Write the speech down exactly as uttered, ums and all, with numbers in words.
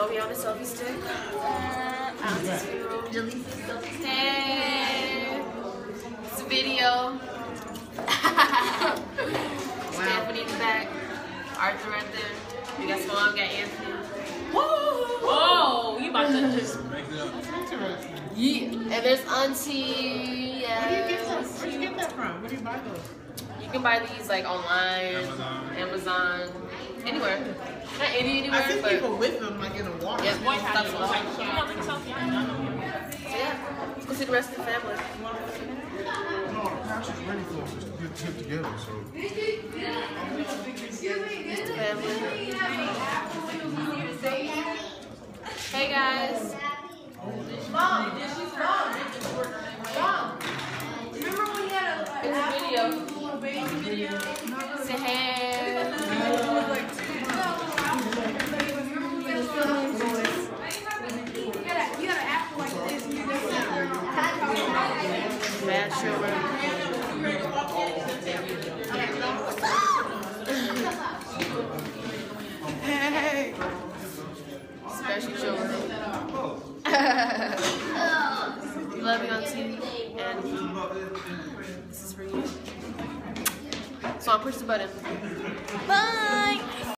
So we on the selfie stick. Uh, Auntie's funeral. Jaleesa's selfie stick. Hey. It's a video. Stephanie's back. Arthur right there. We got Swan, got Anthony. Whoa! Whoa! You about to just make it up. Yeah. And there's Auntie. Yes. Where do you get that? Where do you get that from? Where do you buy those? You can buy these like online, Amazon, Amazon anywhere. Not any, anywhere. I see but people with them like in a walk. Yeah, White stuff House. so yeah, let's go see the rest of the family. No, the couch is ready for us to get, get together, so. It's the family. Hey guys. Mom, she's gone. Mom. Remember when you had a, a video? Video. Say hey. You gotta act like this. Bad children. Hey. Special children. Love you, Auntie. And this is for you. So I'll push the button. Bye.